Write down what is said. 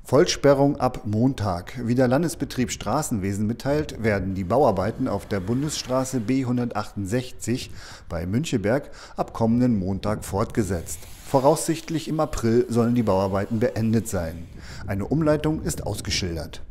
Vollsperrung ab Montag. Wie der Landesbetrieb Straßenwesen mitteilt, werden die Bauarbeiten auf der Bundesstraße B 168 bei Müncheberg ab kommenden Montag fortgesetzt. Voraussichtlich im April sollen die Bauarbeiten beendet sein. Eine Umleitung ist ausgeschildert.